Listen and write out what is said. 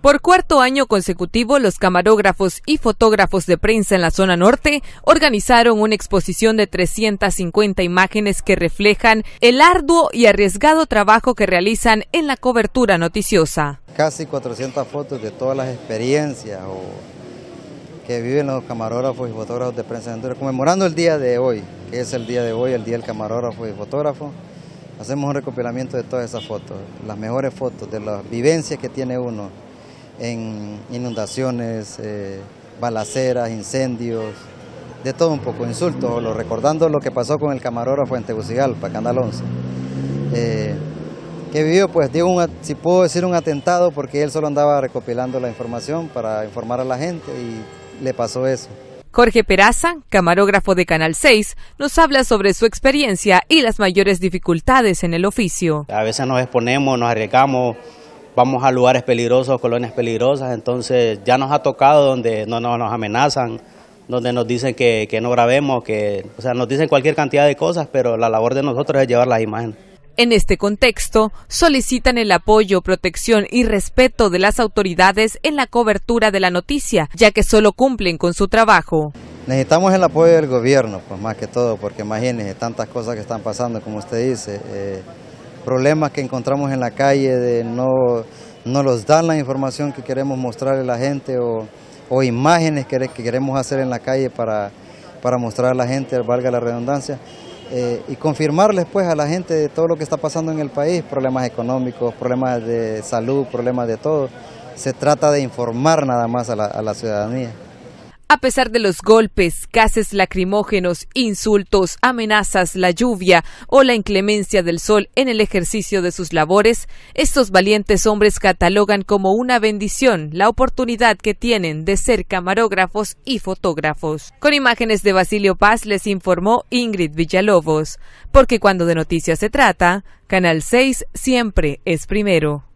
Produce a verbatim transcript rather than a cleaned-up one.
Por cuarto año consecutivo, los camarógrafos y fotógrafos de prensa en la zona norte organizaron una exposición de trescientas cincuenta imágenes que reflejan el arduo y arriesgado trabajo que realizan en la cobertura noticiosa. Casi cuatrocientas fotos de todas las experiencias o que viven los camarógrafos y fotógrafos de prensa en Honduras, conmemorando el día de hoy, que es el día de hoy, el día del camarógrafo y fotógrafo. Hacemos un recopilamiento de todas esas fotos, las mejores fotos de las vivencias que tiene uno en inundaciones, eh, balaceras, incendios, de todo un poco, insultos, lo, recordando lo que pasó con el camarógrafo en Tegucigalpa, Canal once, eh, que vivió, pues, digo, un, si puedo decir un atentado, porque él solo andaba recopilando la información para informar a la gente y le pasó eso. Jorge Peraza, camarógrafo de Canal seis, nos habla sobre su experiencia y las mayores dificultades en el oficio. A veces nos exponemos, nos arriesgamos, vamos a lugares peligrosos, colonias peligrosas, entonces ya nos ha tocado donde no, no nos amenazan, donde nos dicen que, que no grabemos, que, o sea, nos dicen cualquier cantidad de cosas, pero la labor de nosotros es llevar las imágenes. En este contexto, solicitan el apoyo, protección y respeto de las autoridades en la cobertura de la noticia, ya que solo cumplen con su trabajo. Necesitamos el apoyo del gobierno, pues más que todo, porque imagínense tantas cosas que están pasando, como usted dice, eh, problemas que encontramos en la calle, de no, no nos dan la información que queremos mostrarle a la gente o, o imágenes que, que queremos hacer en la calle para, para mostrar a la gente, valga la redundancia. Eh, y confirmarles pues a la gente de todo lo que está pasando en el país, problemas económicos, problemas de salud, problemas de todo. Se trata de informar nada más a la, a la ciudadanía. A pesar de los golpes, gases lacrimógenos, insultos, amenazas, la lluvia o la inclemencia del sol en el ejercicio de sus labores, estos valientes hombres catalogan como una bendición la oportunidad que tienen de ser camarógrafos y fotógrafos. Con imágenes de Basilio Paz les informó Ingrid Villalobos, porque cuando de noticias se trata, Canal seis siempre es primero.